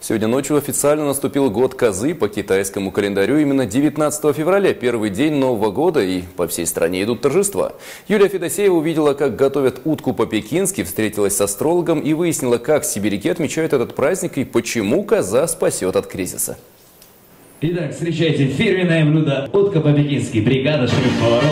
Сегодня ночью официально наступил год козы по китайскому календарю. Именно 19 февраля, первый день Нового года, и по всей стране идут торжества. Юлия Федосеева увидела, как готовят утку по-пекински, встретилась с астрологом и выяснила, как сибиряки отмечают этот праздник и почему коза спасет от кризиса. Итак, встречайте фирменное блюдо утка по-пекински, бригада шеф-поваров.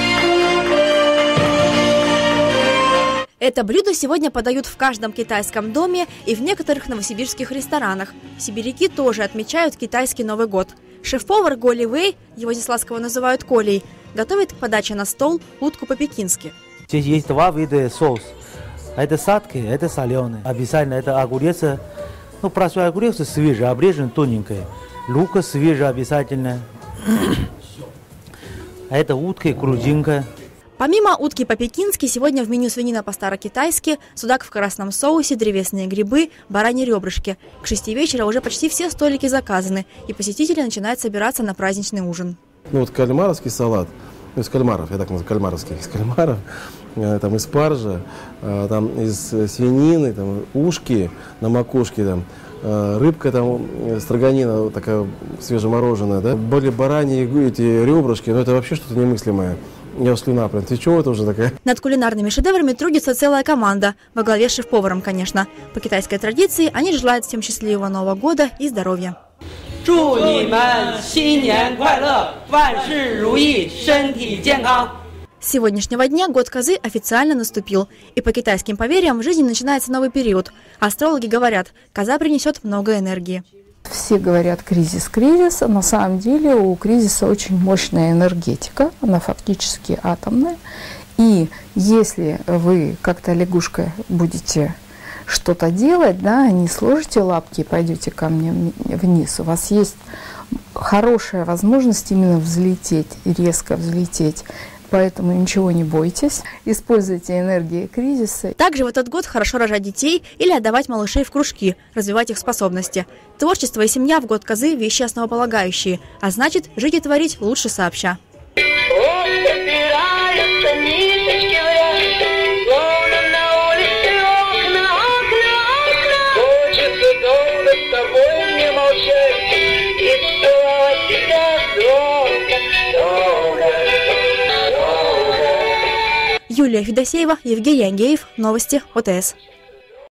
Это блюдо сегодня подают в каждом китайском доме и в некоторых новосибирских ресторанах. Сибиряки тоже отмечают китайский Новый год. Шеф-повар Го Ли Вэй, его здесь ласково называют Колей, готовит к подаче на стол утку по-пекински. Здесь есть два вида соуса. Это сладкий, это соленый. Обязательно это огурец, простой огурец свежий, обрежен тоненький. Лук свежий обязательно. А это утка и грудинка. Помимо утки по-пекински, сегодня в меню свинина по-старо-китайски, судак в красном соусе, древесные грибы, бараньи ребрышки. К 6 вечера уже почти все столики заказаны, и посетители начинают собираться на праздничный ужин. Кальмаровский салат, из кальмаров, я так называю, кальмаровский, из кальмаров, там из спаржа, там из свинины, там ушки на макушке, там рыбка, там строганина такая свежемороженая, да, были бараньи эти ребрышки, но это вообще что-то немыслимое. Я слюна прям течет, это уже такая. Над кулинарными шедеврами трудится целая команда, во главе с шеф-поваром, конечно. По китайской традиции они желают всем счастливого Нового года и здоровья. С сегодняшнего дня год козы официально наступил. И по китайским поверьям в жизни начинается новый период. Астрологи говорят, коза принесет много энергии. Все говорят кризис, кризис. На самом деле у кризиса очень мощная энергетика, она фактически атомная. И если вы как-то лягушкой будете что-то делать, да, не сложите лапки и пойдете ко мне вниз, у вас есть хорошая возможность именно взлететь, резко взлететь. Поэтому ничего не бойтесь, используйте энергию кризиса. Также в этот год хорошо рожать детей или отдавать малышей в кружки, развивать их способности. Творчество и семья в год козы – вещи основополагающие, а значит, жить и творить лучше сообща. Юлия Федосеева, Евгений Ангеев. Новости ОТС.